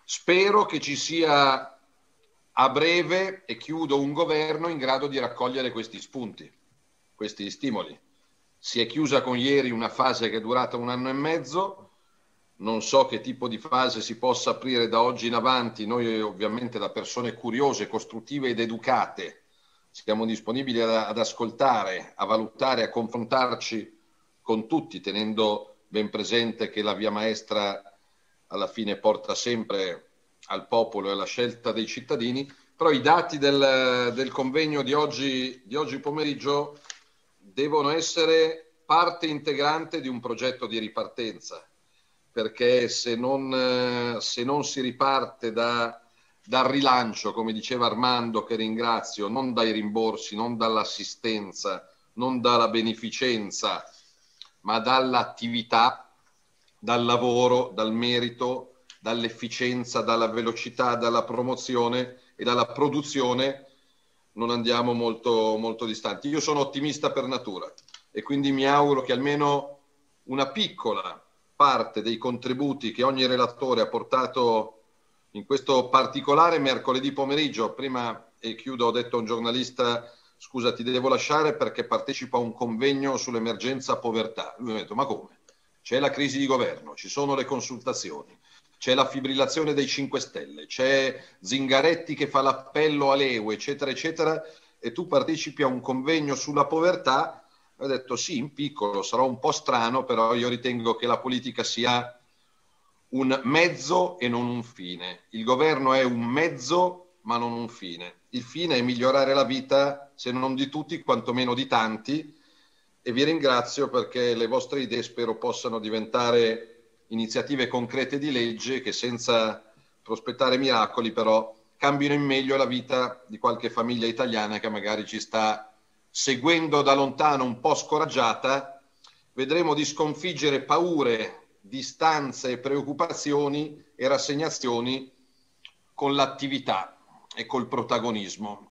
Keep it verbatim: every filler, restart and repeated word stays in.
Spero che ci sia a breve, e chiudo, un governo in grado di raccogliere questi spunti, questi stimoli. Si è chiusa con ieri una fase che è durata un anno e mezzo, non so che tipo di fase si possa aprire da oggi in avanti. Noi ovviamente, da persone curiose, costruttive ed educate, siamo disponibili ad, ad ascoltare, a valutare, a confrontarci con tutti, tenendo ben presente che la via maestra alla fine porta sempre al popolo e alla scelta dei cittadini. Però i dati del, del convegno di oggi, di oggi pomeriggio devono essere parte integrante di un progetto di ripartenza, perché se non, se non si riparte da, dal rilancio, come diceva Armando, che ringrazio, non dai rimborsi, non dall'assistenza, non dalla beneficenza, ma dall'attività, dal lavoro, dal merito, dall'efficienza, dalla velocità, dalla promozione e dalla produzione, non andiamo molto, molto distanti. Io sono ottimista per natura e quindi mi auguro che almeno una piccola parte dei contributi che ogni relatore ha portato in questo particolare mercoledì pomeriggio. Prima, e chiudo, ho detto a un giornalista: scusa, ti devo lasciare perché partecipo a un convegno sull'emergenza povertà. Lui mi ha detto: ma come? C'è la crisi di governo, ci sono le consultazioni, c'è la fibrillazione dei cinque Stelle, c'è Zingaretti che fa l'appello a Leu, eccetera, eccetera, e tu partecipi a un convegno sulla povertà? Ho detto: sì, in piccolo, sarò un po' strano, però io ritengo che la politica sia un mezzo e non un fine. Il governo è un mezzo, ma non un fine. Il fine è migliorare la vita, se non di tutti, quantomeno di tanti, e vi ringrazio perché le vostre idee spero possano diventare iniziative concrete di legge che, senza prospettare miracoli, però cambino in meglio la vita di qualche famiglia italiana che magari ci sta seguendo da lontano, un po' scoraggiata. Vedremo di sconfiggere paure, distanze, preoccupazioni e rassegnazioni con l'attività e col protagonismo.